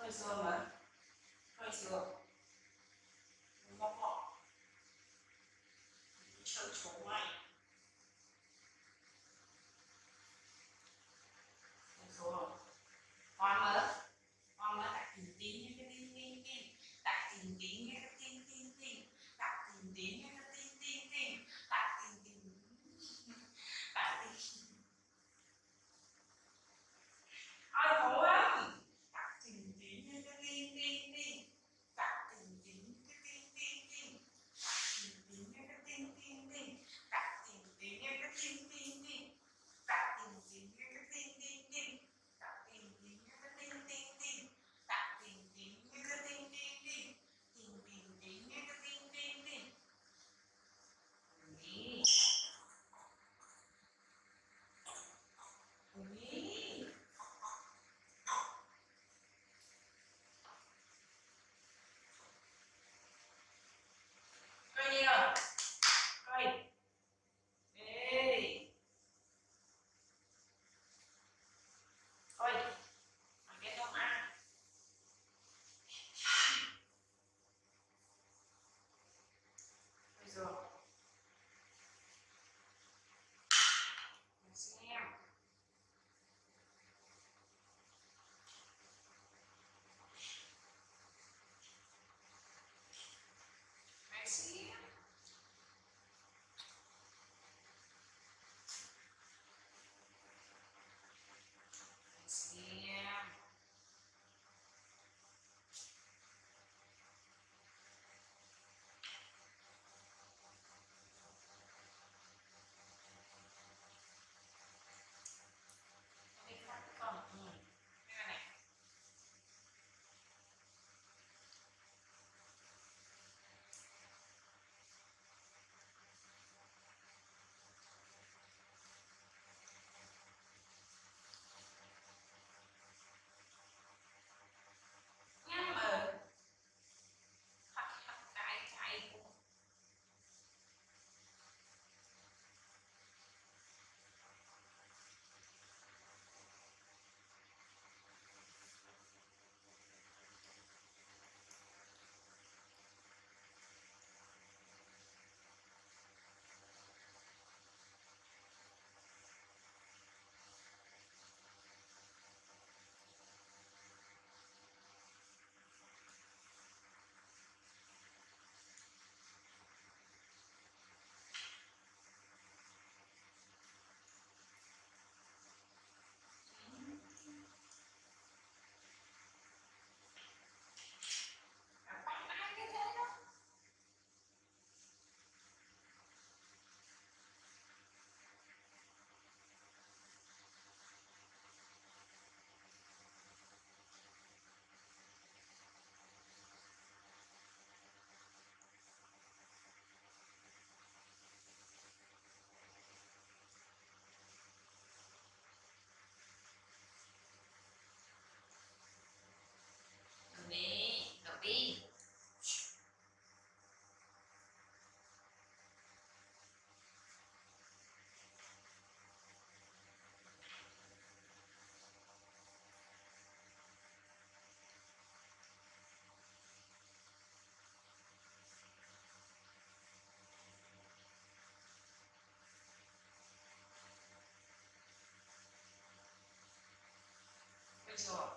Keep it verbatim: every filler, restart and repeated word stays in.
hơi sườn mà hơi sườn bóc họ chân xuống này xuống còn nữa còn nữa đặt tìm tí như cái tin tin tin đặt tìm tí như cái tin tin tin đặt tìm tí như cái tin tin tin đặt tìm tí đặt tìm ai khổ lắm đặt tìm tí như cái tin tin tin đặt tìm tí như cái tin tin tin đặt tìm tí như cái tin tin tin đặt tìm tí như cái tin tin tin đặt tìm tí như cái tin tin tin đặt tìm tí như cái tin tin tin đặt tìm tí như cái tin tin tin tìm tìm tí như cái tin tin tin Ui. Ui. Coi đi rồi coi ê coi mày ghét không ăn bây giờ mình xem mày xem mày xem cái khác còn ừ. Cái này nhưng mà cái cái đi được đi bây giờ